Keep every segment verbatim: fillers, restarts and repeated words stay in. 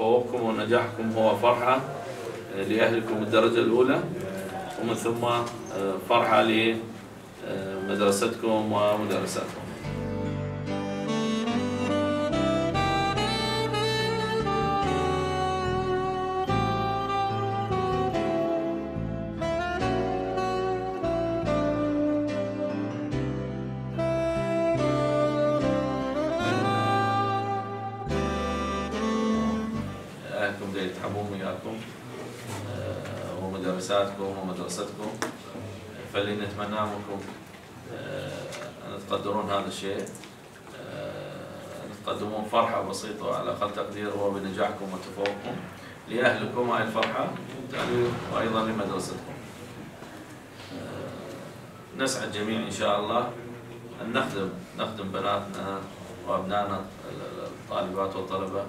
تفوقكم ونجاحكم هو فرحة لأهلكم الدرجة الأولى، ومن ثم فرحة لمدرستكم ومدرساتكم. أهلكم اللي يتحبون وياكم ومدرساتكم ومدرستكم، فاللي نتمناه منكم أن تقدرون هذا الشيء، أن تقدمون فرحة بسيطة على أقل تقدير هو بنجاحكم وتفوقكم لأهلكم. هاي الفرحة وأيضا لمدرستكم. نسعد جميعا إن شاء الله أن نخدم نخدم بناتنا وأبنائنا الطالبات والطلبة،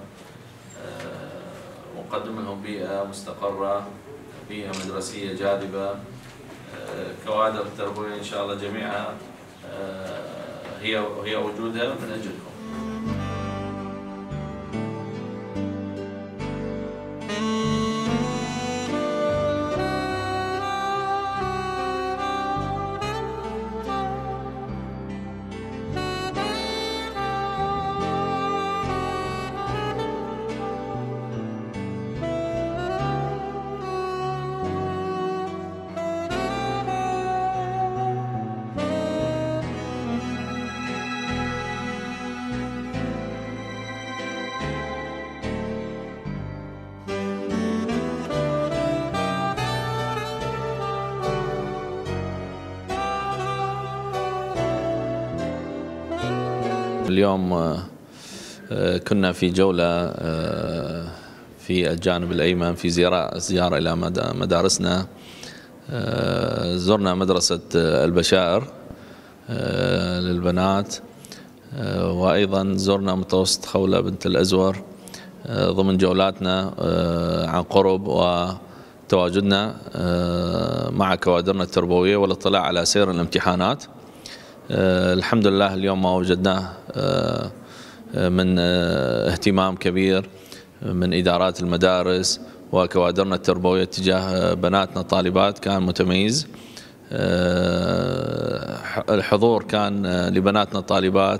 ونقدم لهم بيئة مستقرة، بيئة مدرسية جاذبة، كوادر التربوية إن شاء الله جميعها هي هي وجودها من أجلكم. اليوم كنا في جولة في الجانب الأيمن في زيارة زيارة إلى مدارسنا. زرنا مدرسة البشائر للبنات، وأيضا زرنا متوسط خولة بنت الأزور ضمن جولاتنا عن قرب وتواجدنا مع كوادرنا التربوية والاطلاع على سير الامتحانات. الحمد لله اليوم ما وجدناه من اهتمام كبير من إدارات المدارس وكوادرنا التربوية تجاه بناتنا الطالبات كان متميز. الحضور كان لبناتنا الطالبات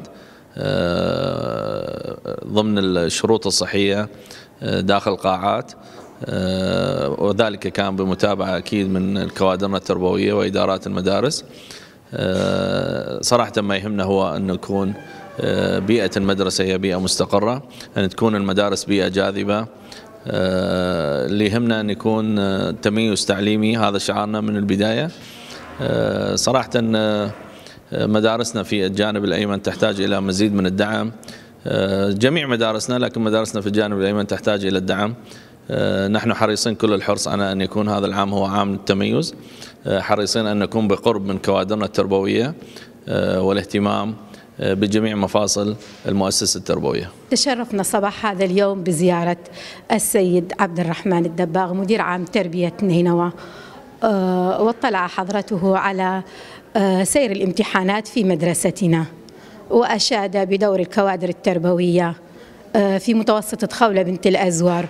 ضمن الشروط الصحية داخل القاعات، وذلك كان بمتابعة أكيد من كوادرنا التربوية وإدارات المدارس. صراحة ما يهمنا هو أن نكون بيئة المدرسة هي بيئة مستقرة، أن تكون المدارس بيئة جاذبة. اللي يهمنا أن يكون تميز تعليمي، هذا شعارنا من البداية. صراحة مدارسنا في الجانب الأيمن تحتاج إلى مزيد من الدعم، جميع مدارسنا، لكن مدارسنا في الجانب الأيمن تحتاج إلى الدعم. نحن حريصين كل الحرص على أن يكون هذا العام هو عام التميز، حريصين أن نكون بقرب من كوادرنا التربوية والاهتمام بجميع مفاصل المؤسسة التربوية. تشرفنا صباح هذا اليوم بزيارة السيد عبد الرحمن الدباغ مدير عام تربية نينوى، واطلع حضرته على سير الامتحانات في مدرستنا، وأشاد بدور الكوادر التربوية في متوسطة خولة بنت الأزور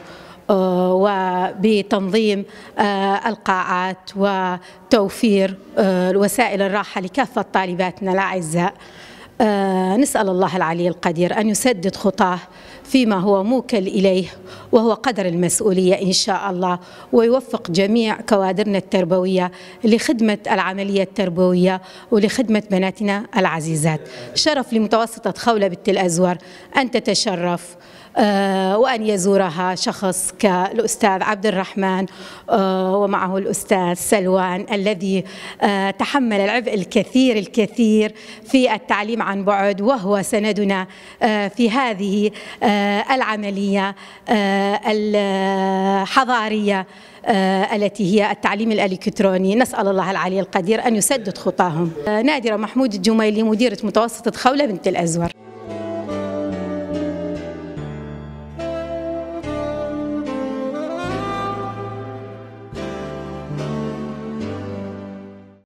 وبتنظيم القاعات وتوفير وسائل الراحة لكافة طالباتنا الأعزاء. نسأل الله العلي القدير أن يسدد خطاه فيما هو موكل إليه وهو قدر المسؤولية إن شاء الله، ويوفق جميع كوادرنا التربوية لخدمة العملية التربوية ولخدمة بناتنا العزيزات. شرف لمتوسطة خولة بنت الأزور أن تتشرف وأن يزورها شخص كالأستاذ عبد الرحمن ومعه الأستاذ سلوان الذي تحمل العبء الكثير الكثير في التعليم عن بعد، وهو سندنا في هذه العملية الحضارية التي هي التعليم الإلكتروني. نسأل الله العلي القدير أن يسدد خطاهم. نادرة محمود الجميلي مديرة متوسطة خولة بنت الأزور.